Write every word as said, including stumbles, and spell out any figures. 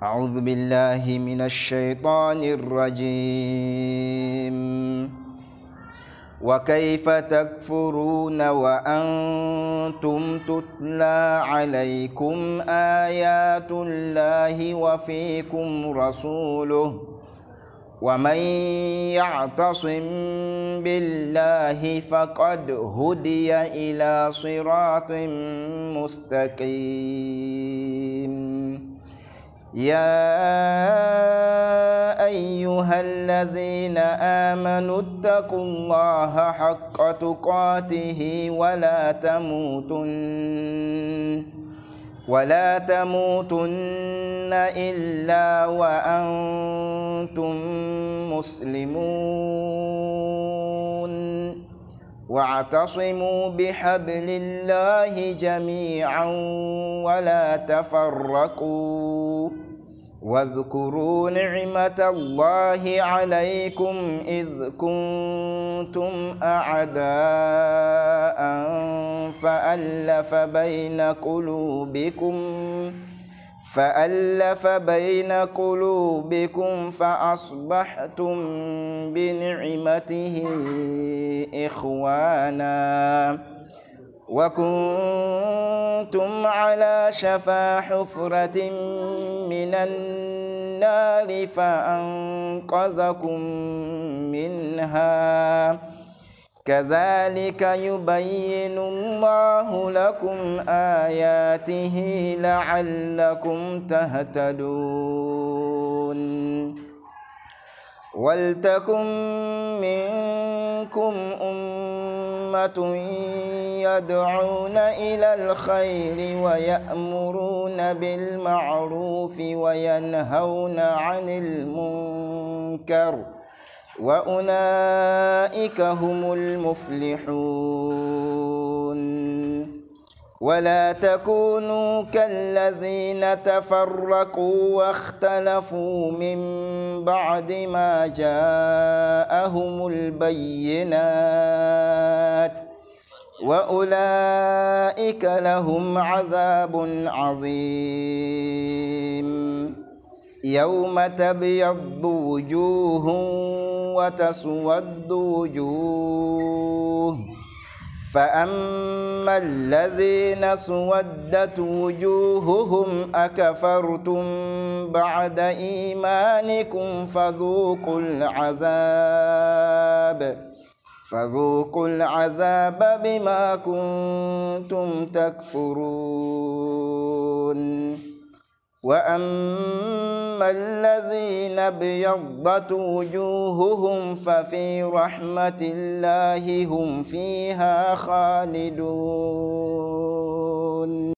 أعوذ بالله من الشيطان الرجيم. وكيف تكفرون وأنتم تتلى عليكم آيات الله وفيكم رسوله ومن يعتصم بالله فقد هدي إلى صراط مستقيم. يا أيها الذين آمنوا اتقوا الله حق تقاته ولا تموتن ولا تموتن إلا وأنتم مسلمون واعتصموا بحبل الله جميعا ولا تفرقوا واذكروا نعمة الله عليكم إذ كنتم أعداء فألف بين قلوبكم فألف بين قلوبكم فأصبحتم بنعمته إخوانا وكنتم على شفا حفرة من النار فأنقذكم منها كذلك يبين الله لكم آياته لعلكم تهتدون. ولتكن منكم أمة يدعون إلى الخير ويأمرون بالمعروف وينهون عن المنكر وأولئك هم المفلحون. ولا تكونوا كالذين تفرقوا واختلفوا من بعد ما جاءهم البينات وأولئك لهم عذاب عظيم. يوم تبيض وجوه وتسود وجوه فأما الذين سودت وجوههم أكفرتم بعد إيمانكم فذوقوا العذاب فذوقوا العذاب بما كنتم تكفرون. وأما الذين ابيضت وجوههم ففي رحمة الله هم فيها خالدون.